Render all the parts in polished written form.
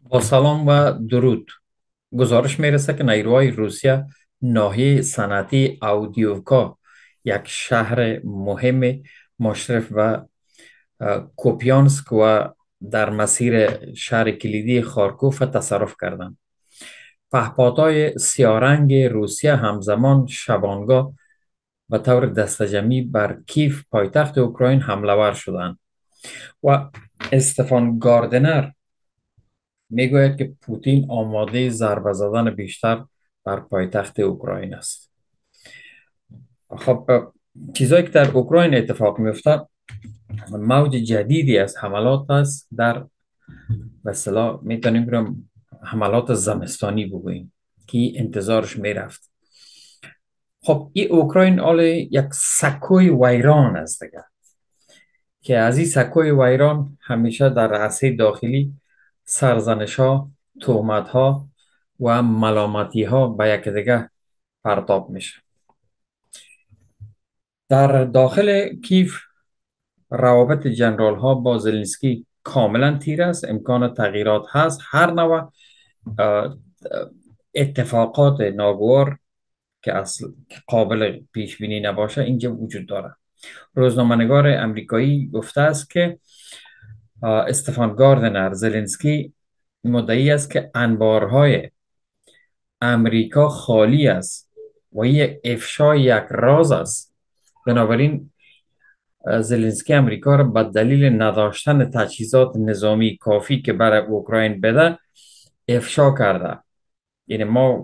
با سلام و درود. گزارش میرسه که نیروهای روسیه ناحیه صنعتی اودیوکا، یک شهر مهم مشرف و کوپیانسک و در مسیر شهر کلیدی خارکوف تصرف کردند. پهپادهای سیارنگ روسیه همزمان شبانگاه و طور دستجمعی بر کیف پایتخت اوکراین حمله ور شدند و استفان گاردنر میگوید که پوتین آماده ضربه زدن بیشتر بر پایتخت اوکراین است. خب، چیزایی که در اوکراین اتفاق میفته موج جدیدی از حملات است. در به اصطلاح میتونیم بریم حملات زمستانی بگوییم که انتظارش میرفت. خب این اوکراین حال یک سکوی ویران است دیگه، که از این سکوی ویران همیشه در عرصه داخلی سرزنش ها، تهمت ها و ملامتی ها به یکدیگر پرتاب میشه. در داخل کیف روابط جنرال ها با زلنسکی کاملا تیر است. امکان تغییرات هست. هر نوع اه، اتفاقات ناگوار که اصل که قابل پیش بینی نباشه اینجا وجود داره. روزنامه‌نگار امریکایی گفته است که استفان گاردنر زلنسکی مدعی است که انبارهای امریکا خالی است و یک افشای یک راز است. بنابراین زلنسکی امریکا را به دلیل نداشتن تجهیزات نظامی کافی که برای اوکراین بده افشا کرده. یعنی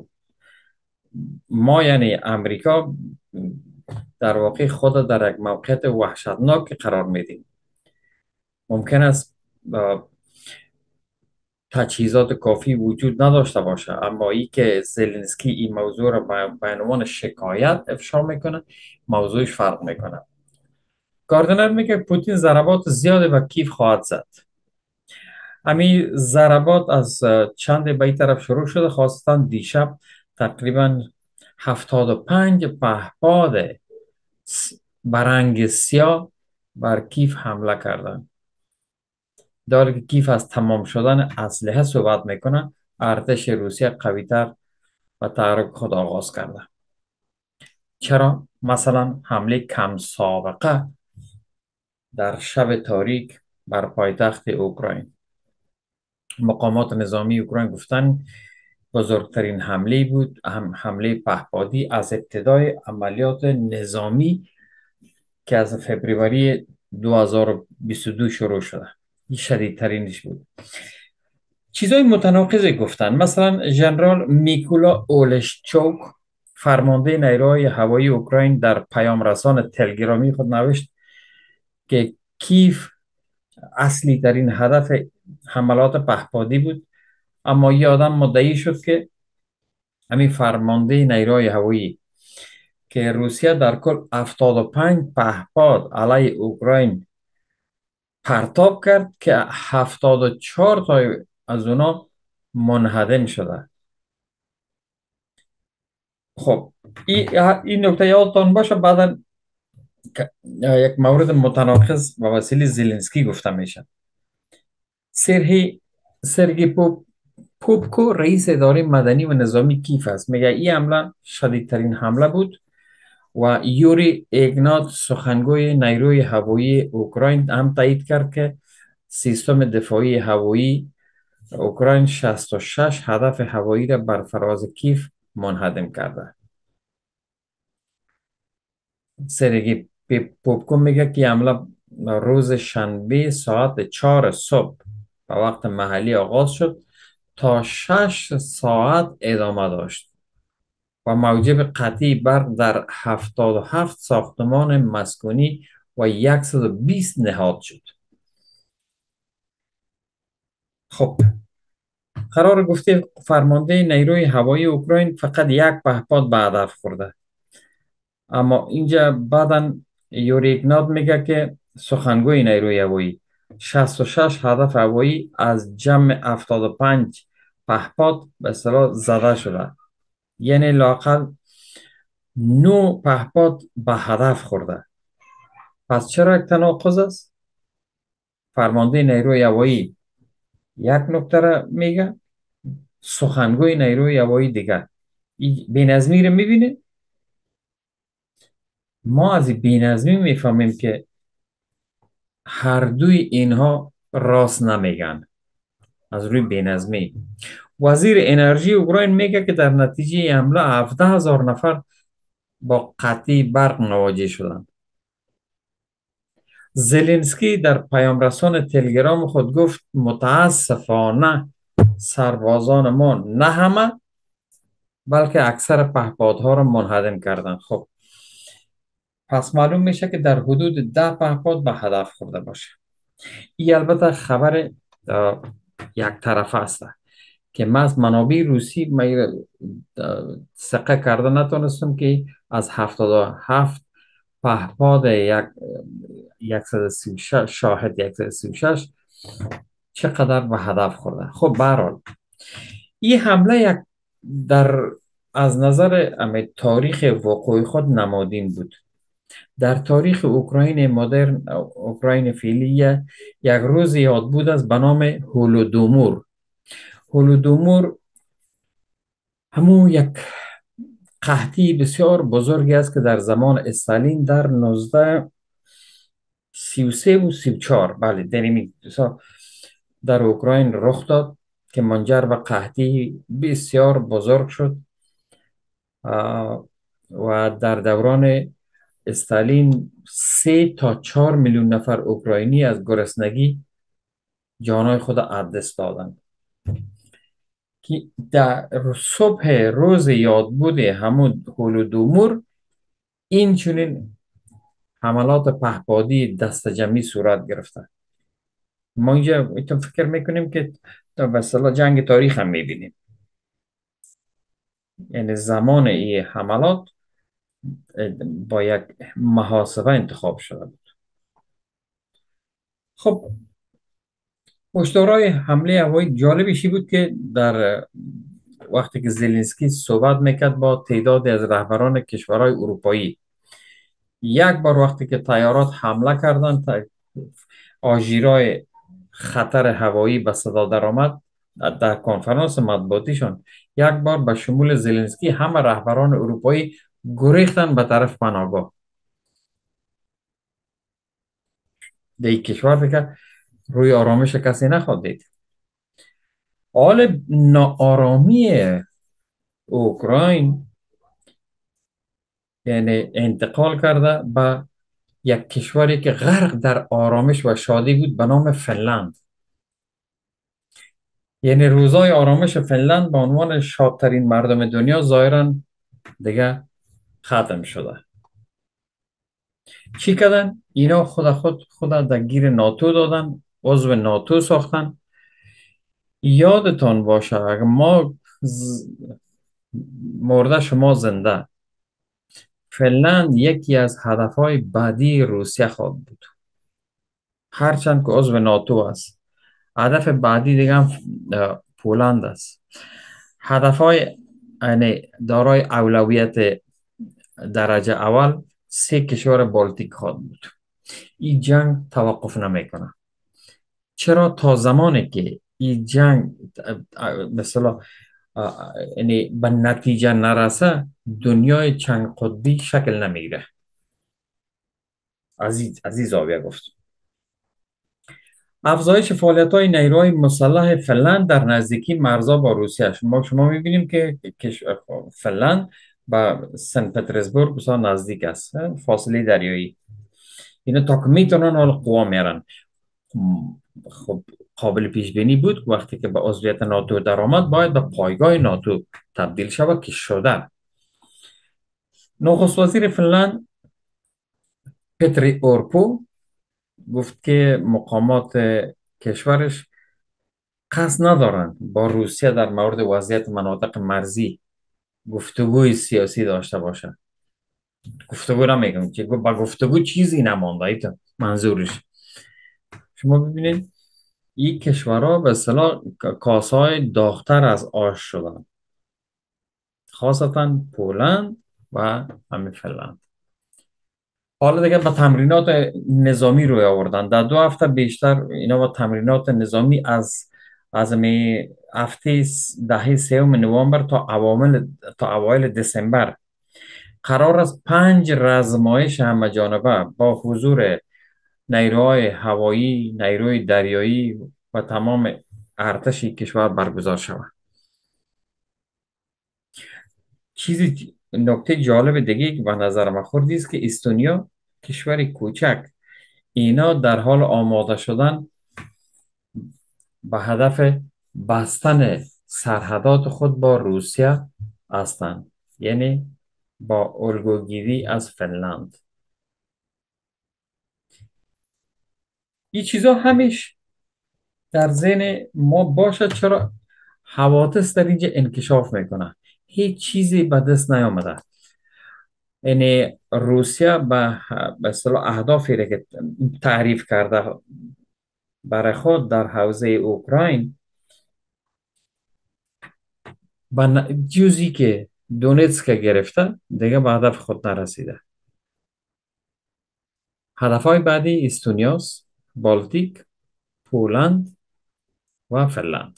ما یعنی امریکا در واقع خود در یک موقعیت وحشتناک قرار میدیم. ممکن است تجهیزات کافی وجود نداشته باشه، اما ای که زلنسکی این موضوع را به عنوان شکایت افشا میکنه، موضوعش فرق میکنه. گاردنر میگه پوتین ضربات زیاده و کیف خواهد زد. همین ضربات از چند به این طرف شروع شده. خواستن دیشب تقریبا 75 پهپاد برنگ سیاه بر کیف حمله کردند. در حالی که کیف از تمام شدن اسلحه صحبت میکنه، ارتش روسیه قویتر و تحرک خود آغاز کرده. چرا؟ مثلا حمله کم سابقه در شب تاریک بر پایتخت اوکراین. مقامات نظامی اوکراین گفتن بزرگترین حمله بود، حمله پهپادی از ابتدای عملیات نظامی که از فوریه 2022 شروع شده. این شدیدترینش بود. چیزای متناقضی گفتن. مثلا ژنرال میکولا اولشچوک، فرمانده نیروهای هوایی اوکراین، در پیام رسان تلگرامی خود نوشت که کیف اصلی ترین هدف حملات پهپادی بود. اما یه آدم مدعی شد که همین فرمانده نیروهای هوایی که روسیه در کل 75 پهپاد علیه اوکراین پرتاب کرد که 74 تا از اونا منهدم شده. خب این نکته یادتان باشه. بعدا یک مورد متناقض به وسیله زلنسکی گفته میشه. سرگی پوپکو، رئیس اداره مدنی و نظامی کیف است، میگه این حمله شدیدترین حمله بود. و یوری ایگنات، سخنگوی نیروی هوایی اوکراین، هم تایید کرد که سیستم دفاعی هوایی اوکراین 66 هدف هوایی را بر فراز کیف منهدم کرده. سرگی پوپکو میگه که حمله روز شنبه ساعت 4 صبح به وقت محلی آغاز شد تا 6 ساعت ادامه داشت و موجب قطعی برق در 77 ساختمان مسکونی و 120 نهاد شد. خب، قرار گفته فرمانده نیروی هوایی اوکراین فقط یک پهپاد به هدف خورده. اما اینجا بعدا یوری ایگنات میگه که سخنگوی نیروی هوایی 66 هدف هوایی از جمع 75 پهپاد به اصطلاح زده شده. یعنی لاقل 9 پهپاد به هدف خورده. پس چرا یک تناقض است؟ فرمانده نیروی هوایی یک نکته را میگه، سخنگوی نیروی هوایی دیگر. این بینظمی رو میبینه. ما از این بینظمی میفهمیم که هر دوی اینها راست نمیگن. از روی بینظمی وزیر انرژی اوکراین میگه که در نتیجه این حمله 17,000 نفر با قطعی برق مواجه شدند. زلنسکی در پیام رسان تلگرام خود گفت متاسفانه سربازان ما نه همه بلکه اکثر پهپادها را منهدم کردند. خب پس معلوم میشه که در حدود 10 پهپاد به هدف خورده باشه. این البته خبر یک طرفه است که من از منابع روسی سقه کرده نتونستم که از 77 پهپاد 136 شاهد 136 چقدر به هدف خورده. خب به هر حال این حمله در از نظر تاریخ وقوع خود نمادین بود. در تاریخ اوکراین مدرن، اوکراین فعلی، یک روز یاد بود است به نام هولودومور. هولودومور همون یک قحطی بسیار بزرگی است که در زمان استالین در 1933 و 34 بله در این در اوکراین رخ داد که منجر به قحطی بسیار بزرگ شد و در دوران استالین 3 تا 4 میلیون نفر اوکراینی از گرسنگی جانهای خود از دست دادند. که در صبح روز یادبود همون هولودومور این چنین حملات پهپادی دست جمعی صورت گرفته. ما اینجا فکر میکنیم که مثلا جنگ تاریخ هم میبینیم، یعنی زمان این حملات با یک محاسبه انتخاب شده بود. خب هشدارهای حمله هوایی جالبیشی بود که در وقتی که زلنسکی صحبت میکرد با تعدادی از رهبران کشورهای اروپایی، یک بار وقتی که طیارات حمله کردند، آژیرای خطر هوایی به صدا درآمد، در کنفرانس مطبوعاتیشان یک بار به شمول زلنسکی همه رهبران اروپایی گریختن به طرف پناهگاه. در این کشور دیگه روی آرامش کسی نخواد دید. حال ناآرامی اوکراین یعنی انتقال کرده به یک کشوری که غرق در آرامش و شادی بود به نام فنلند. یعنی روزای آرامش فنلند به عنوان شادترین مردم دنیا ظاهرا دیگه ختم شده. چی کردن؟ اینا خود در گیر ناتو دادن، عضو ناتو ساختن. یادتان باشه اگر ما مرده شما زنده، فنلند یکی از هدفهای بعدی روسیه خواهد بود، هرچند که عضو ناتو است. هدف بعدی دیگه هم پولند است. هدفهای یعنی دارای اولویت درجه اول 3 کشور بالتیک خواهد بود. این جنگ توقف نمیکنه. چرا؟ تا زمانی که این جنگ مثلا یعنی به نتیجه نرسه، دنیای چند قطبی شکل نمیگیره. عزیز زاویه گفت. افزایش فعالیت‌های نیروهای مسلح فنلند در نزدیکی مرزها با روسیه. شما می‌بینیم که فنلند با سن پترزبورگ بسیار نزدیک است، فاصله دریایی. اینا تا که میتونن حال قوا میارن. خب قابل پیش بینی بود که وقتی که به عضویت ناتو درآمد باید به پایگاه ناتو تبدیل شود که شده. نخست وزیر فنلند پتری اورپو گفت که مقامات کشورش قصد ندارند با روسیه در مورد وضعیت مناطق مرزی گفتگوی سیاسی داشته باشند. گفتگو نمیگم که با گفتگو چیزی نمانده. ایتا منظورش. شما ببینید این کشورها به اصطلاح کاسه‌های داغ‌تر از آش شدن، خاصتا پولند و همین فنلند. حالا دیگه به تمرینات نظامی روی آوردن. در 2 هفته بیشتر اینا با تمرینات نظامی از از می هفته دهه سوم نوامبر تا اوایل دسامبر قرار است 5 رزمایش همه جانبه با حضور نیروهای هوایی، نیروی دریایی و تمام ارتش کشور برگزار شود. نکته جالب دیگه که به نظر من خورد است که استونیا کشور کوچک، اینا در حال آماده شدن به هدف بستن سرحدات خود با روسیه هستند، یعنی با الگوگیری از فنلاند. این چیزا همیش در ذهن ما باشه، چرا حوادث در اینجا انکشاف میکنه، هیچ چیزی به دست نیامده. یعنی روسیه به اصطلاح اهدافی را که تعریف کرده برای خود در حوزه اوکراین، جزی که دونتسک گرفته دیگه به هدف خود نرسیده. هدفهای بعدی استونیاس، بالتیک، پولند و فنلاند.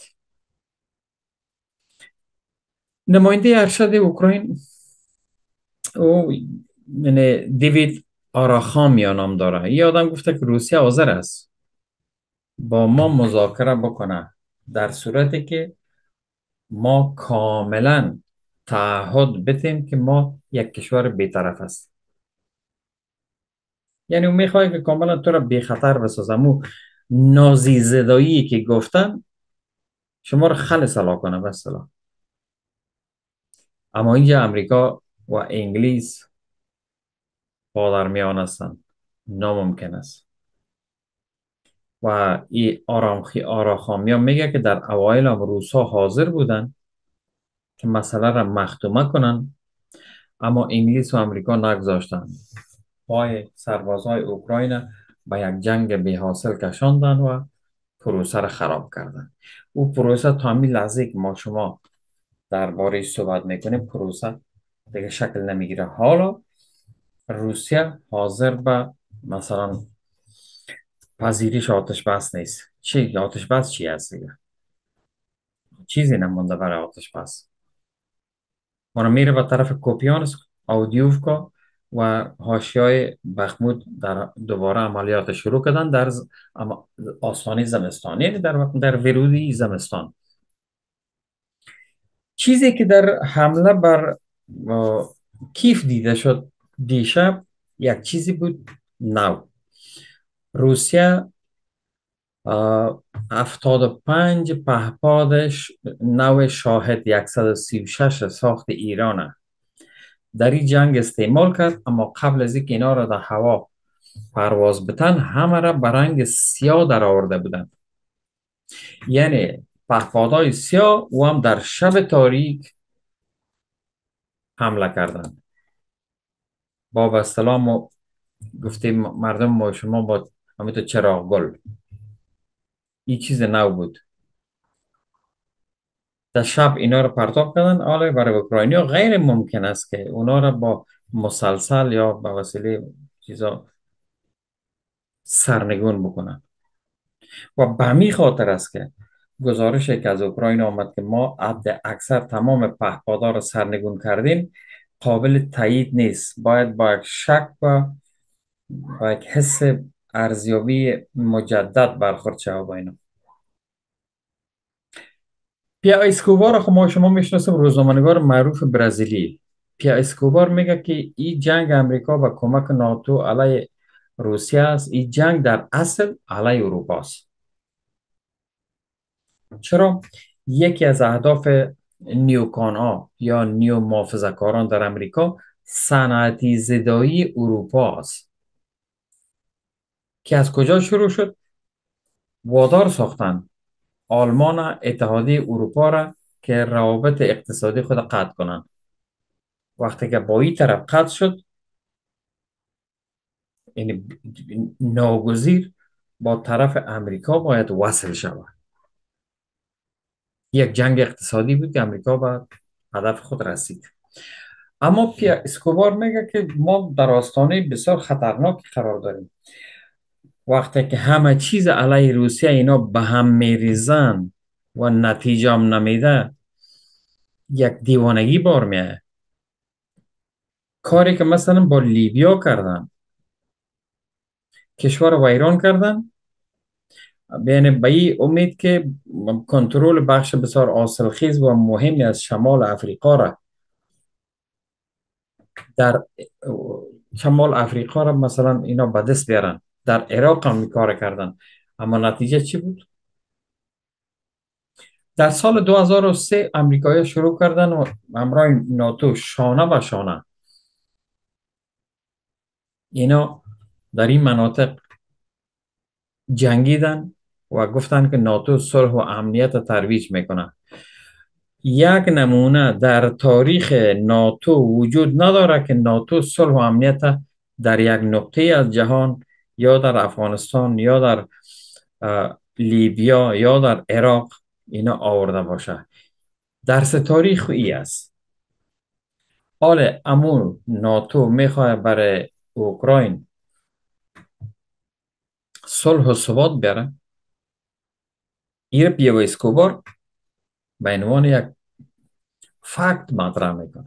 نماینده ارشد اوکراین، او یعنی دیوید آراخامیا نام داره، یه آدم گفته که روسیه حاضر است با ما مذاکره بکنه در صورتی که ما کاملا تعهد بتیم که ما یک کشور بیطرف است. یعنی اون میخواد که کاملا تو را بی خطر بسازم. او نازی زدایی که گفتن شما را خل سلا کنه به اصطلاح. اما اینجا امریکا و انگلیس با در میان هستند، ناممکن است. و این آراخامیا میگه که در اوایل هم روسا حاضر بودن که مسئله را مختومه کنن، اما انگلیس و امریکا نگذاشتن. پای سربازهای اوکراین به یک جنگ بی حاصل کشاندن و پروسه را خراب کردن. او پروسه تا همین لحظه که ما شما درباره صحبت میکنیم، پروسه دیگه شکل نمیگیره. حالا روسیه حاضر به مثلا پذیرش آتش بس نیست. چی آتش بس چی هست دیگه؟ چیزی نمونده برای آتش بس. اونا میره به طرف کوپیانسک، اودیوفکا و حاشیه‌های بخمود در دوباره عملیات شروع کردن در آسانی زمستان، یعنی در ورودی زمستان. چیزی که در حمله بر کیف دیده شد دیشب یک چیزی بود نو. روسیه 75 پهپادش نو شاهد 136 ساخت ایرانه در این جنگ استعمال کرد، اما قبل از اینکه اینا را در هوا پرواز بتن همه را به رنگ سیاه در آورده بودن. یعنی پهپادهای سیاه و هم در شب تاریک حمله کردند. با به اصطلاح گفتیم مردم ما شما با همینطور چراغ گل. این چیز نو بود. در شب اینا رو پرتاب کردن. حالا برای اوکراینیا غیر ممکن است که اونا را با مسلسل یا به وسیله چیزا سرنگون بکنن. و به همین خاطر است که گزارشی که از اوکراین آمد که ما حد اکثر تمام پهپادها را سرنگون کردیم قابل تایید نیست. باید با یک شک و با یک حس ارزیابی مجدد برخورد شود با اینا. پیا اسکوبار خب ما شما میشناسیم، روزنامه‌نگار معروف برزیلی. پیا اسکوبار میگه که این جنگ امریکا با کمک ناتو علیه روسیه است. این جنگ در اصل علیه اروپا است. چرا؟ یکی از اهداف نیوکان ها یا نیو محافظه‌کاران در امریکا صنعتی زدایی اروپا است که از کجا شروع شد؟ وادار ساختن آلمان اتحادیه اروپا را که روابط اقتصادی خود قطع کنند. وقتی که با این طرف قطع شد، یعنی ناگزیر با طرف امریکا باید وصل شود. یک جنگ اقتصادی بود که امریکا به هدف خود رسید. اما پیا اسکوبار میگه که ما در آستانه بسیار خطرناک قرار داریم. وقتی که همه چیز علیه روسیه اینا به هم میریزن و نتیجه هم نمیده، یک دیوانگی بار میاد. کاری که مثلا با لیبیا کردن، کشور ویران کردن، بین به این امید که کنترل بخش بسیار حاصلخیز و مهمی از شمال افریقا را در شمال افریقا را مثلا اینا به دست بیارن. در عراق هم این کار کردن، اما نتیجه چی بود؟ در سال 2003 امریکایی شروع کردن و همراه ناتو شانه به شانه اینا در این مناطق جنگیدن و گفتن که ناتو صلح و امنیت ترویج میکنه. یک نمونه در تاریخ ناتو وجود نداره که ناتو صلح و امنیت در یک نقطه از جهان، یا در افغانستان یا در لیبیا یا در عراق اینا آورده باشه. درس تاریخ ای است. حال امون ناتو میخواه برای اوکراین صلح و ثبات بیاره، این پیو اسکوبار به عنوان یک فکت مطرح میکنه.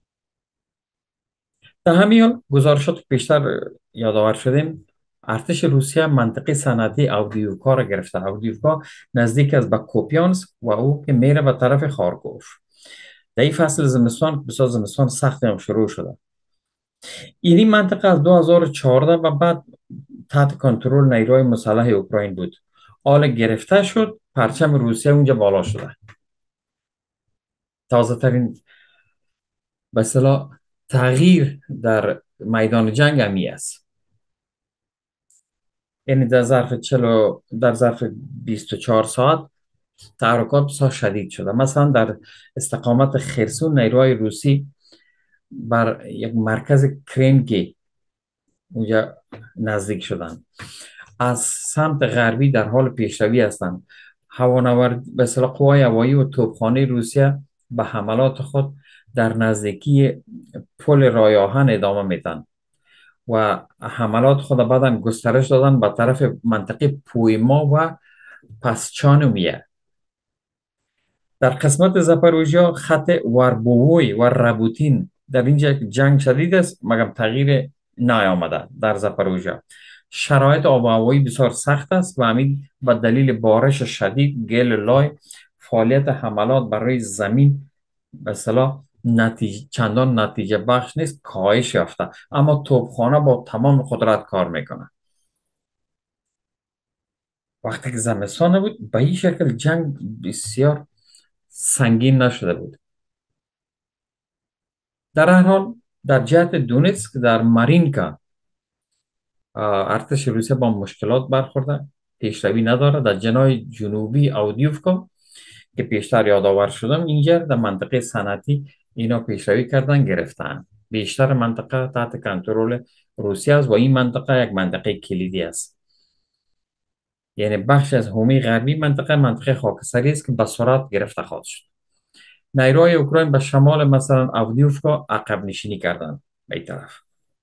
در همین حال گزارشات پیشتر یادآور شدیم، ارتش روسیه منطقه صنعتی اودیوکا را گرفته. اودیوکا نزدیک است به کوپیانسک و او که میره به طرف خارکوف. در این فصل زمستان بسیار زمستان سختی هم شروع شده. این منطقه از 2014 و بعد تحت کنترل نیروهای مسلح اوکراین بود. حال گرفته شد، پرچم روسیه اونجا بالا شده. تازه ترین به اصطلاح تغییر در میدان جنگ همی است. یعنی در ظرف 24 ساعت تحرکات بسیار شدید شده. مثلا در استقامت خرسون نیروهای روسی بر یک مرکز کرنگی اونجا نزدیک شدند. از سمت غربی در حال پیشروی هستند. هوانورد به اصطلاح قوای هوایی و توپخانه روسیه به حملات خود در نزدیکی پل رای آهن ادامه میدن و حملات خود بعدا گسترش دادن به طرف منطقه پویما و پسچانومیه. در قسمت زاپاروژیا خط وربووی و رابوتین در اینجا جنگ شدید است، مگر تغییر نیامده. در زاپاروژیا شرایط آب و هوایی بسیار سخت است و همین به دلیل بارش شدید، گل لای، فعالیت حملات برای زمین به اصطلاح چندان نتیجه بخش نیست، کاهش یافته، اما توپخانه با تمام قدرت کار میکنه. وقتی که زمستان بود به این شکل جنگ بسیار سنگین نشده بود. در هر حال در جهت دونتسک در مارینکا ارتش روسیه با مشکلات برخورده، پیشروی نداره. در جنای جنوبی اودیوفکا که پیشتر یادآور شدم، اینجا در منطقه صنعتی اینا پیشروی کردن، گرفتن. بیشتر منطقه تحت کنترل روسیه است و این منطقه یک منطقه کلیدی است. یعنی بخش از حومه غربی منطقه خاکستری است که به سرعت گرفته خواهد شد. نیروهای اوکراین به شمال مثلا اودیوفکا عقب نشینی کردند. به این طرف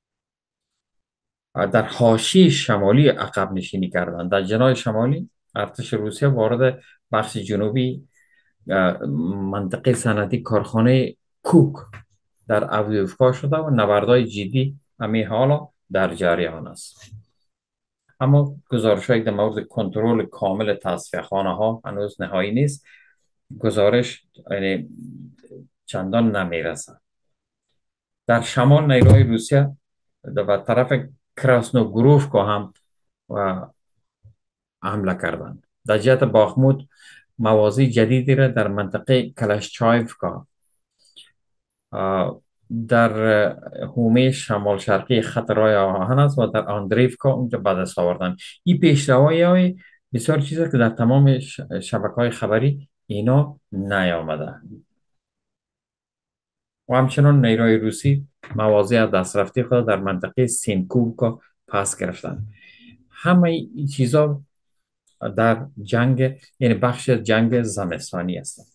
در حاشیه شمالی عقب نشینی کردند. در جناح شمالی ارتش روسیه وارد بخش جنوبی منطقه صنعتی کارخانه کوک در اودیوفکا شده و نبردهای جدی همین حالا در جریان است. اما گزارش‌هایی در مورد کنترل کامل تصفیه خانه ها هنوز نهایی نیست. گزارش یعنی چندان نمیرسد. در شمال نیروهای روسیه و طرف کراسنوگوروفکا هم حمله کردند. در جهت باخمود مواضع جدیدی را در منطقه کلاشچایفکا در حومه شمال شرقی خط رای آهن است و در آندریفکا اونجا به دست آوردن. این پیشروی های بسیار چیزا که در تمام شبکه های خبری اینا نیامده. و همچنان نیروهای روسی مواضع از دست رفته خود در منطقه سینکووکا پس گرفتن. همه این چیزا در جنگ، یعنی بخش جنگ زمستانی است.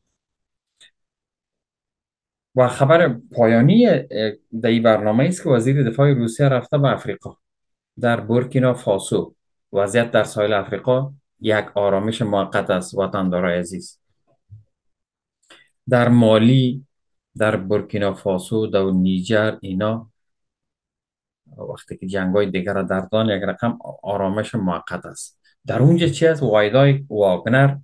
و خبر پایانی در این برنامه است که وزیر دفاع روسیه رفته به افریقا. در بورکینا فاسو وضعیت در ساحل افریقا یک آرامش موقت است وطندارای عزیز. در مالی، در بورکینافاسو، در نیجر، اینا وقتی که جنگ های دیگر را در دان یک رقم آرامش موقت است. در اونجا چی است؟ وایدای واگنر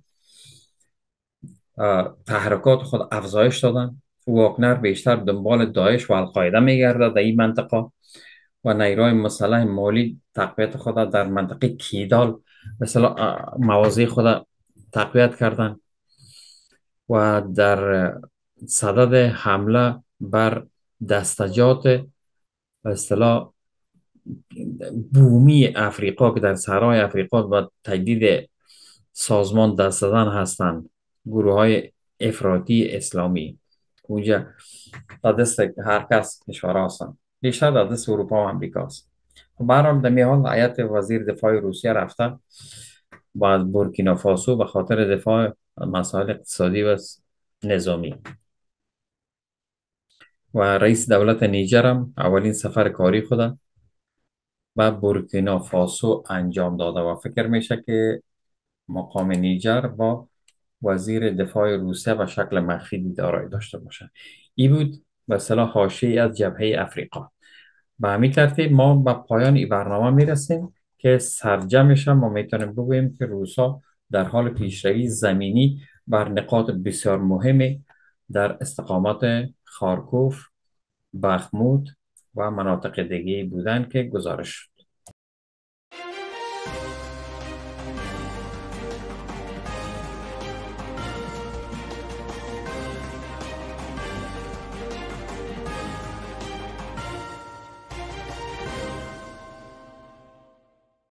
تحرکات خود افزایش دادن. واگنر بیشتر دنبال داعش و القاعده میگرده در این منطقه و نیروهای مسلح مالی تقویت خود در منطقه کیدال مثلا مواضع خود تقویت کردن و در صدد حمله بر دستجات به اصطلاح بومی افریقا که در صحرای افریقا و تجدید سازمان دست زدن هستند، گروه های افراطی اسلامی اونجا در دست هر کس کشورها هستند، بیشتر در دست اروپا و امریکا است. برحال در حال هیئت وزیر دفاع روسیه رفته با از بورکینافاسو به خاطر دفاع مسائل اقتصادی و نظامی. و رئیس دولت نیجر هم اولین سفر کاری خود به بورکینافاسو انجام داده و فکر میشه که مقام نیجر با وزیر دفاع روسیه به شکل مخفی دارایی داشته باشه. این بود به اصطلاح حاشیه از جبهه افریقا. به همین ترتیب ما به پایان این برنامه میرسیم که سرجمش هم ما میتونیم بگوییم که روسا در حال پیشروی زمینی بر نقاط بسیار مهمی در استقامت خارکوف، بخمود و مناطق دیگه بودند که گزارش